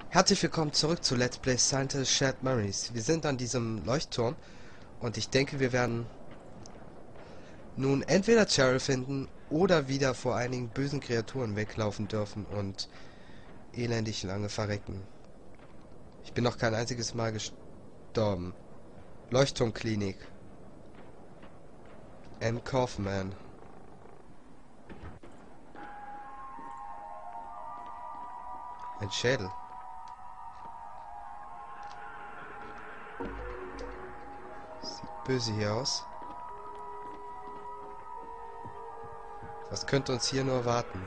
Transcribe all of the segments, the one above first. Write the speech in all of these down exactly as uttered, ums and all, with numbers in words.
Herzlich willkommen zurück zu Let's Play Silent Hill Shared Memories. Wir sind an diesem Leuchtturm und ich denke, wir werden nun entweder Cheryl finden oder wieder vor einigen bösen Kreaturen weglaufen dürfen und elendig lange verrecken. Ich bin noch kein einziges Mal gestorben. Leuchtturmklinik. M. Kaufman. Ein Schädel. Sieht böse hier aus. Was könnte uns hier nur warten?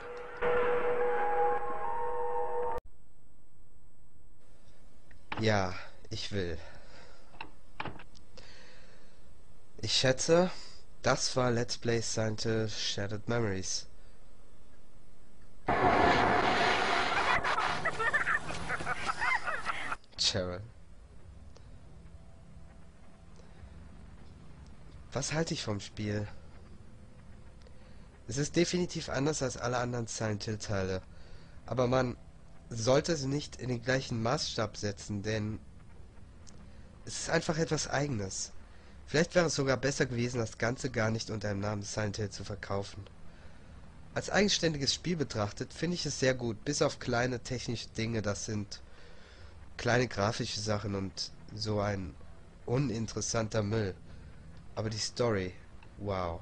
Ja, ich will. Ich schätze, das war Let's Play Silent Hill Shattered Memories. Cheryl. Was halte ich vom Spiel? Es ist definitiv anders als alle anderen Silent Hill Teile, aber man sollte es nicht in den gleichen Maßstab setzen, denn es ist einfach etwas Eigenes. Vielleicht wäre es sogar besser gewesen, das Ganze gar nicht unter dem Namen Silent Hill zu verkaufen. Als eigenständiges Spiel betrachtet finde ich es sehr gut, bis auf kleine technische Dinge, das sind kleine grafische Sachen und so ein uninteressanter Müll. Aber die Story, wow.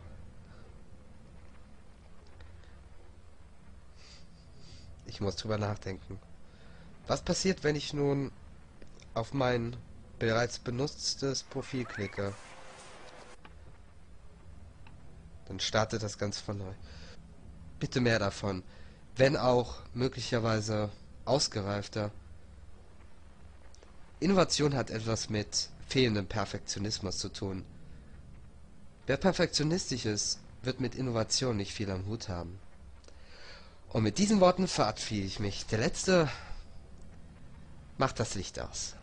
Ich muss drüber nachdenken. Was passiert, wenn ich nun auf mein bereits benutztes Profil klicke? Dann startet das Ganze von neu. Bitte mehr davon. Wenn auch möglicherweise ausgereifter. Innovation hat etwas mit fehlendem Perfektionismus zu tun. Wer perfektionistisch ist, wird mit Innovation nicht viel am Hut haben. Und mit diesen Worten verabschiede ich mich. Der Letzte macht das Licht aus.